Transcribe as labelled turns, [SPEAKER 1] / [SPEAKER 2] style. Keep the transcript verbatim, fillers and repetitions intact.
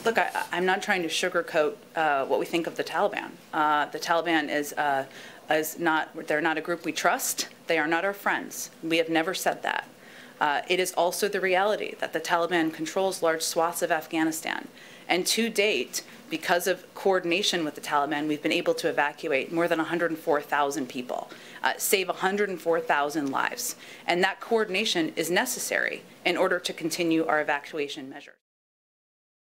[SPEAKER 1] Look, I, I'm not trying to sugarcoat uh, what we think of the Taliban. Uh, the Taliban is, uh, is not, they're not a group we trust. They are not our friends. We have never said that. Uh, it is also the reality that the Taliban controls large swaths of Afghanistan. And to date, because of coordination with the Taliban, we've been able to evacuate more than one hundred four thousand people, uh, save one hundred four thousand lives. And that coordination is necessary in order to continue our evacuation measures.